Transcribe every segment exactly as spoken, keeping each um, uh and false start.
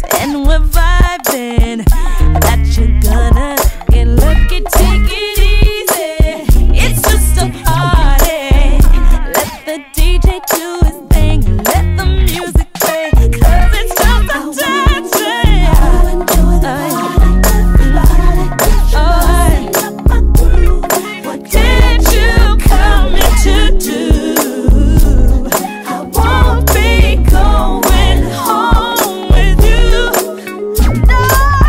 and we're vibing. That you're gonna get lucky, take it easy. It's just a party. Let the D J do his thing, let the music play, 'cause it's just a dance. What did you come in to do? I won't be going home with you. No,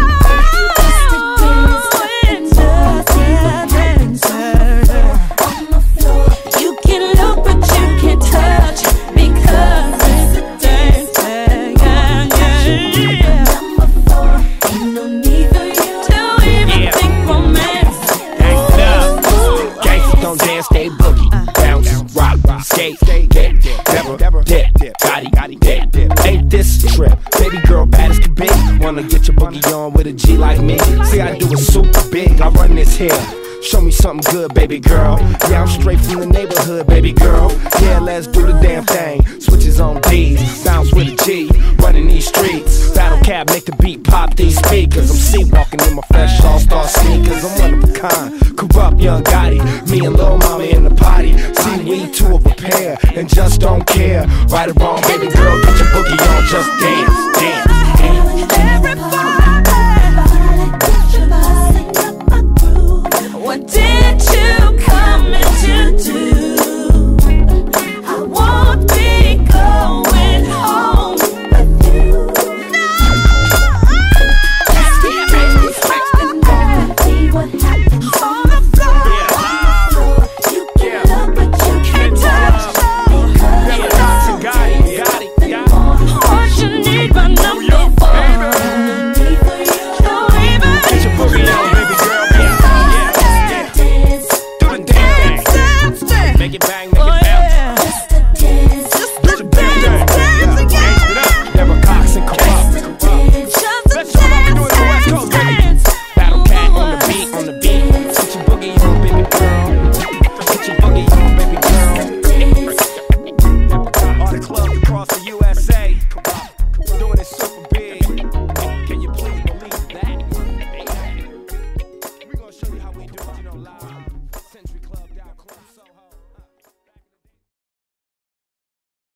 it's just a dancer. On the floor, you can look but you can't touch, because it's a dancer. Yeah, yeah, yeah. Number four, ain't no need for you to even yeah. think romance. Gangsters don't dance, they boogie, bounce, rock, skate, get, Deborah, dip, Gotti, dip. Ain't this a trip? Baby girl, bad as can be. Wanna get your boogie on with a G like me? See, I do it super big. I run this here. Show me something good, baby girl. Yeah, I'm straight from the neighborhood, baby girl. Yeah, let's do the damn thing. Switches on D's, bounce with a G. Running these streets, battle cab, make the beat pop these speakers. I'm C-walking in my fresh all-star sneakers. I'm one of a kind, corrupt young Gotti. Me and Lil Mama in the party. See, we two of a pair, and just don't care. Right or wrong, baby girl, get your boogie on, just dance, dance, dance. Everybody, what did you come in to do? I won't be going home with you. No! Let's get ready, see what happens on the floor. You can look but you can't touch, because what you need my number for. Get your boogie on, baby girl. Make it bang, make it